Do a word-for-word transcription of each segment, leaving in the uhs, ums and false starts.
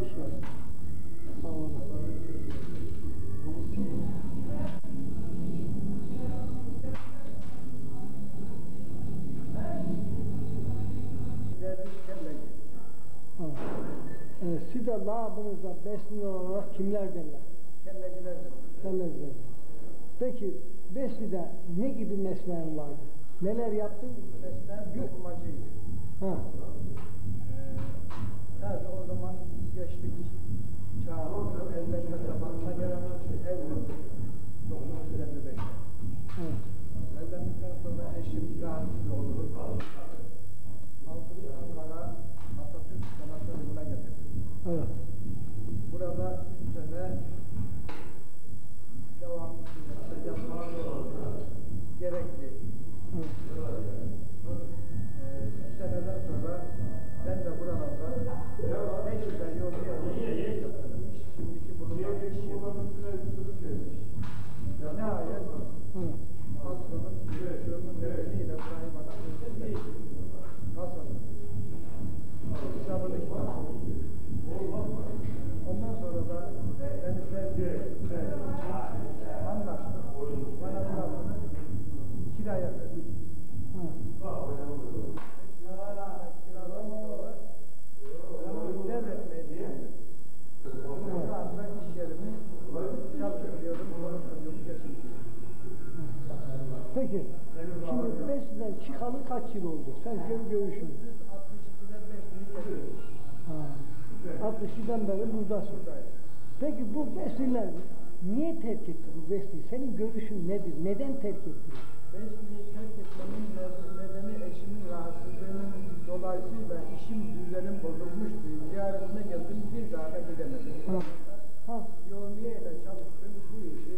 inşallah. Sağ olun. Evet, size labınıza besin olarak kimler derler? Kelleciler derler. Kelleciler. Peki Besli'de ne gibi mesleğin vardı? Neler yaptın? Mesleğim dokumacıydı. Ha. Ee, tabii o zaman geçtik çağımızda evlenme zamanına gelen evlendik. dokuz yüz elli beşte. Evet. Evlendikten sonra eşim rahatsız oldu. Kalkıp Ankara Atatürk Sanatları'na getirdim. Evet. Burada üç sene devam yapmak gerekli. Evet. Ee, üç seneden sonra ben de buralarda beş yüzden yol geldim. Şimdiki bulunan iş yeri. Nihayet patronun direktörünün nedeniyle burayı bana ödedi. Nasıl? Hesabını ondan sonra da beni sevdiği anlaştık. Bana burasını kiraya verdi. Kiradan sonra devretmeyi düşündüm. Şu anda iş yerimi çalıştırıyorum, konuşturuyorum, geçindiriyorum. Peki, şimdi Besli'den çıkalı kaç yıl oldu? Sen gör görüşün. altmış ikiden Besli'yi geçiyoruz. altmış yıldan beri buradasın. Peki bu Besliler niye terk etti bu Besli'yi? Senin görüşün nedir? Neden terk etti? Besli'yi terk etmemin nedeni eşimin rahatsızlığının dolayısıyla işim düzenim bozulmuştu. Ziyaretine geldim, bir daha da gidemedim. Ha. Ha. Yoğunluğu ile çalıştım, bu işi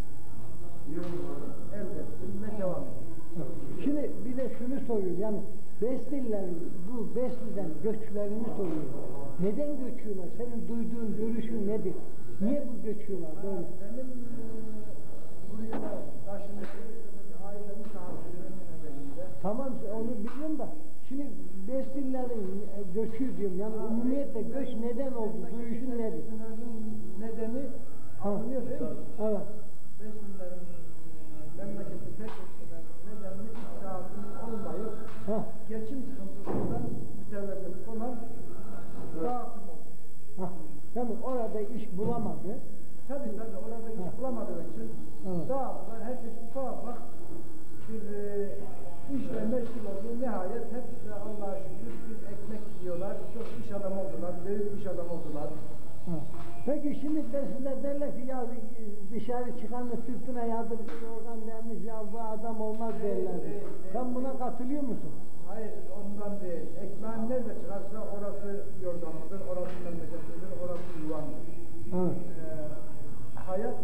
elde ettim ve devam ettim. Şimdi bir de şunu soruyorum, yani Beslilerin bu Besli'den göçlerini soruyorum. Neden göçüyorlar? Senin duyduğun görüşün nedir? Niye bu göçüyorlar böyle? Benim e, buraya taşınmışım, ailemin tahammülünün nedeniyle. Tamam, onu biliyorum da şimdi Beslilerin göçü diyorum, yani umumiyetle göç neden oldu? Duyuşun nedir? Nedeni anlıyor değil mi? Evet. Beslilerin memleketi terk etmelerinin nedeni icraatının olmayıp Ha. geçim sıkıntısından mütevellit olan dağıtım oldu. Ha. Yani orada iş bulamadı. Tabii tabii orada iş Ha. bulamadığı için Evet. dağıttılar. Herkes ufak ufak bir e, işle meşgul oldu. Nihayet hepsi Allah'a şükür bir ekmek yiyorlar. Çok iş adamı oldular. Büyük iş adamı oldular. Ha. Peki şimdi Besliler derler ki ya dışarı çıkanın sırtına yadırmış oradan dermiş ya bu adam olmaz derler. Sen buna katılıyor musun? Hayır ondan değil. Ekmeğin nerede çıkarsa orası yordamıdır, orası memleketidir, orası yuvandır. Evet. Ee, hayat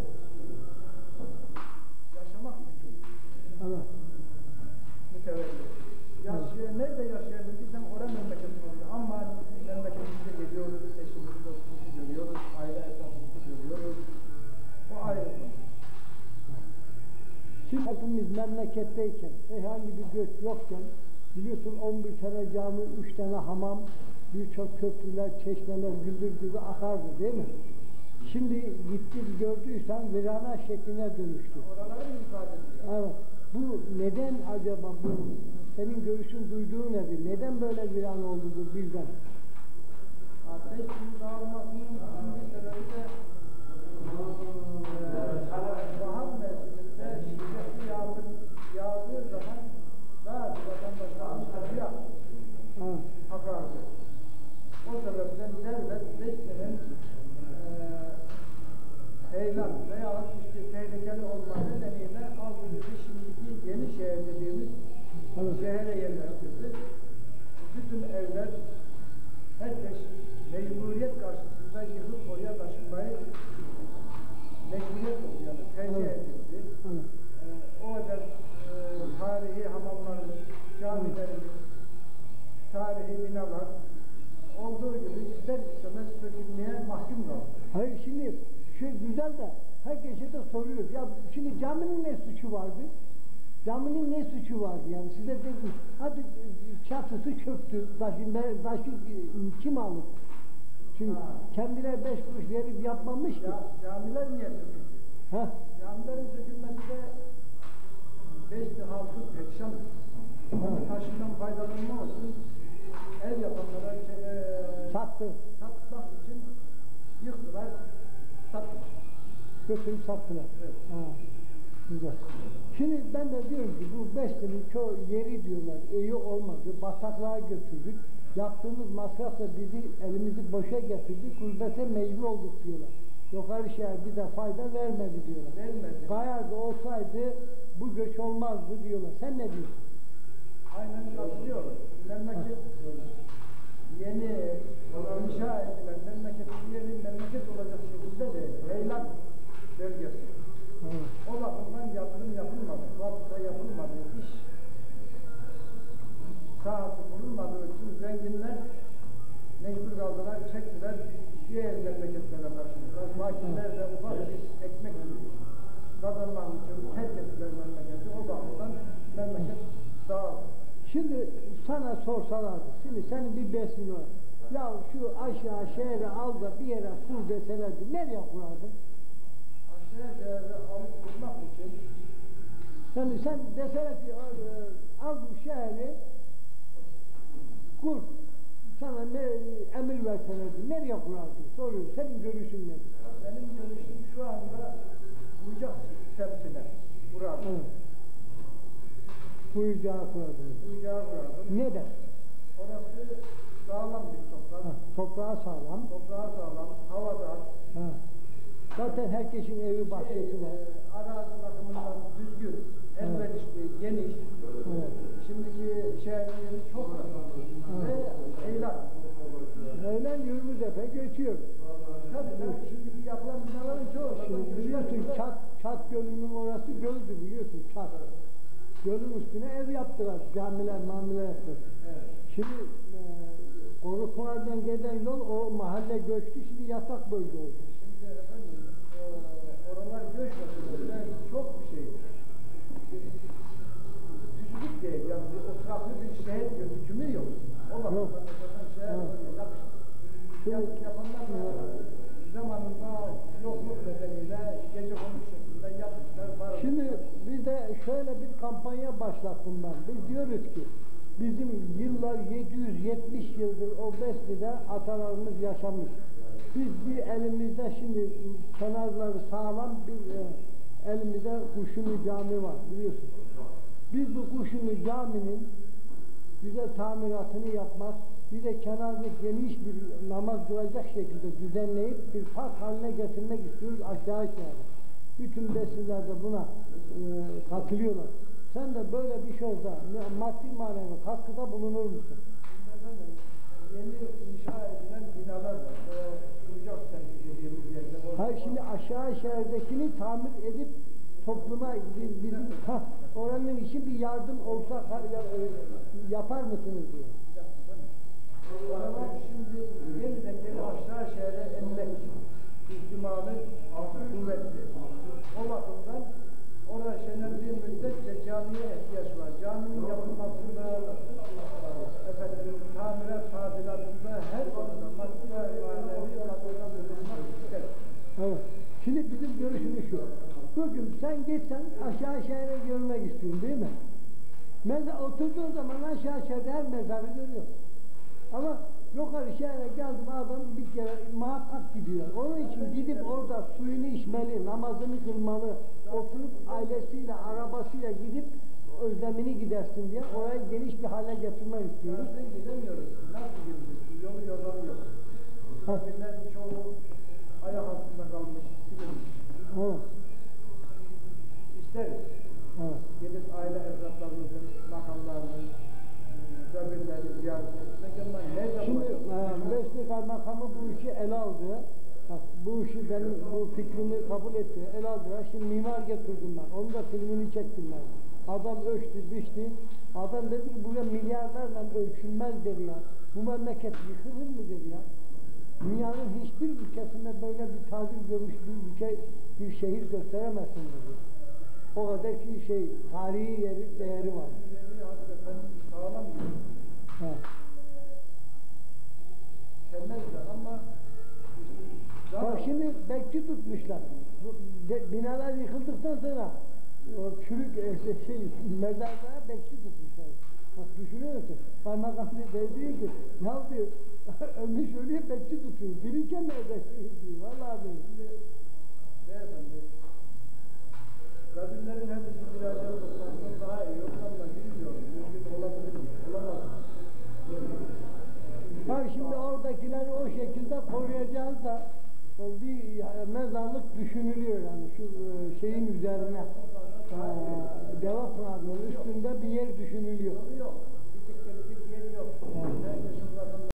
yaşamak için Evet. mütevellit. Yaşaya, nerede yaşayabildiysen oraya memleketin oluyor. Ama memleketimize geliyoruz, eşimizi, dostumuzu görüyoruz, aile esasımızı görüyoruz. O ayrı konu. Şimdi hepimiz memleketteyken, herhangi bir göç yokken, biliyorsun on bir tane cami, üç tane hamam, birçok köprüler, çeşmeler güldür güldür akardı değil mi? Şimdi gittin gördüysen virana şekline dönüştü. Oraları mı ifade ediyor? Evet. Bu neden acaba bu, senin görüşün duyduğu nedir? Neden böyle viran oldu bu birden? Beşiktaş'ın dağılmasının ikinci sebebi de bahar mevsiminde şiddetli yağmur yağdığı zaman bazı vatandaşlarımız tabiya akardı. O sebepten devlet Besli'nin heyelan veya işte tehlikeli olma nedeniyle aldığımızı şimdiki yeni şehir dediğimiz Evet. şehre yerleştirdi. Bütün evler herkes mecburiyet karşısında yıkıp oraya taşınmayı mecburiyet oldu, yani tercih Evet. edildi. Evet. Ee, orada e, tarihi hamamlarımız, camilerimiz, tarihi binalar olduğu gibi ister istemez sökülmeye mahkum kaldı. Hayır şimdi şu güzel de herkese de soruyoruz. Ya şimdi caminin ne suçu vardı? Caminin ne suçu vardı yani? Size dedim hadi çatısı çöktü. Taşı, taşı kim alır? Çünkü Ha. kendileri beş kuruş verip yapmamış ki. Ya, camiler niye söküldü? Ha? Camilerin sökülmesi de beşli halkı perişan. Evet. Taşından faydalanma için ev yapanlara şey, e, Sattı. satmak için yıktılar, sattılar. Götürüp sattılar. Evet. Ha. Güzel. Şimdi ben de diyorum ki bu Besle'nin çoğu yeri diyorlar, iyi olmadı, bataklığa götürdük. Yaptığımız masrafla bizi elimizi boşa getirdik, gurbete mecbur olduk diyorlar. Yukarı şehir bize fayda vermedi diyorlar. Vermedi. Bayardı olsaydı bu göç olmazdı diyorlar. Sen ne diyorsun? Aynen katılıyorum. Memleket yeni inşa edilen memleketin yeri memleket olacak şekilde de heylak bölgesi. Evet. O bakımdan yatırım yapılmadı, fabrika yapılmadı, iş sahası kurulmadığı için zenginler mecbur kaldılar, çektiler, diğer memleketlere taşıdılar. Fakirler de ufak bir ekmek kazanmak için terk ettiler memleketi. O bakımdan memleket dağıldı. Şimdi sana sorsalardı, şimdi senin bir besin var. Ya şu aşağı şehre al da bir yere kur deselerdi, nereye kurardın? Aşağı şehri alıp kurmak için Yani sen deseler ki al, e, al bu şehri kur. Sana ne, emir verselerdi, nereye kurardın? Soruyorum, senin görüşün nedir? benim görüşüm şu anda Bucak semtine kurardım. Evet. Kuyacağı kurardın. Bucağı kurardım. Neden? Orası sağlam bir toprak. Ha, toprağı sağlam. Toprağı sağlam, havadar. Ha. Zaten herkesin evi bahçesi var. Şey, e, arazi bakımından düzgün, elverişli, geniş. Evet. Şimdiki şehirleri çok rahat ve eylem. Öğlen yirmi defa geçiyor. Tabii tabii şimdiki yapılan binaların çoğu. Şimdi biliyorsun Çat, Çat Gölü'nün orası göldü biliyorsun Çat. Gölün üstüne ev yaptılar, camiler, mamiler yaptılar. Evet. Şimdi e, Korukpınar'dan gelen yol o mahalle göçtü, şimdi yasak bölge oldu. Şimdi efendim e, oralar göç meselesi çok bir şey. Düzlük değil yani bir oturaklı bir şehir gözükümü yok. O Yok. bakımdan mesela şehir Evet. oraya yakışır. Şimdi- Yap, yapanlar da zamanında yokluk nedeniyle gece konuk şeklinde yapmışlar. Var. Şimdi bir de şöyle bir kampanya başlattım ben. Biz diyoruz ki bizim yıllar yedi yüz yetmiş yıldır o Besli'de atalarımız yaşamış. Biz bir elimizde şimdi kenarları sağlam bir e, elimizde Kuşunu Cami var biliyorsun. Biz bu Kuşunu Cami'nin güzel tamiratını yapmak, bir de kenarda geniş bir namaz kılacak şekilde düzenleyip bir park haline getirmek istiyoruz aşağı şehirde. Bütün besliler de buna e, katılıyorlar. Sen de böyle bir şey olsa maddi manevi katkıda bulunur musun? Efendim, yeni inşa edilen binalar var. O Bucak semti dediğimiz yerde. Hayır şimdi aşağı şehirdekini tamir edip topluma bizim ha, oranın için bir yardım olsa ha, ya, e, yapar mısınız diyor. Oralar şimdi yeniden geri aşağı şehre emmek ihtimali kuvvetli. O bakımdan oraya şenlendiği müddetçe camiye ihtiyaç var. Caminin yapılmasında, efendim, tamirat tadilatında her konuda maddi ve manevi katkıda bulunmak ister. Evet. Şimdi bizim görüşümüz şu. Bugün sen gitsen aşağı şehre görmek istiyorsun değil mi? Mezar oturduğun zaman aşağı şehirde her mezarı görüyor. Ama yukarı şehre geldim adam bir kere muhakkak gidiyor. Onun için gidip orada suyunu içmeli, namazını kılmalı, oturup ailesiyle, arabasıyla gidip özlemini gidersin diye orayı geniş bir hale getirmek istiyoruz. Zaten gidemiyoruz. Nasıl gideceksin? Yolu yolları yok. Kabirler çoğu ayak altında kalmış, silinmiş. Evet. İsteriz. Evet. Gidip aile evlatlarımızın makamlarını, kabirlerini ziyaret etmek ama nerede Şimdi bulacağız? e, Besni Kaymakamı bu işi ele aldı. Bak, bu işi benim bu fikrimi kabul etti. El aldı. Şimdi mimar getirdim ben. Onun da filmini çektim ben. Adam ölçtü, biçti. Adam dedi ki buraya milyarlarla ölçülmez dedi ya. Bu memleket yıkılır mı dedi ya. Dünyanın hiçbir ülkesinde böyle bir tabir görmüş bir ülke, bir şehir gösteremezsin dedi. O kadar ki şey, tarihi yeri, değeri var. Yeri hakikaten sağlam bir Evet. temel de ama şimdi bekçi tutmuşlar. Bu de- binalar yıkıldıktan sonra o çürük e, şey mezarlığa bekçi tutmuşlar. Bak düşünüyor musun? Kaymakam diyor diyor ki ya diyor ölmüş ölüye bekçi tutuyor. Dirirken nerede diyor. Vallahi diyor. Beyefendi, kabirlerin hepsi müracaat toplantısından daha iyi. Yoksa bilmiyorum. Mümkün olabilir mi? Olamaz. Ha şimdi oradakileri o şekilde koruyacağız da bir mezarlık düşünülüyor yani şu e, şeyin üzerine e, Deva Pınarı'nın üstünde bir yer düşünülüyor. Yok.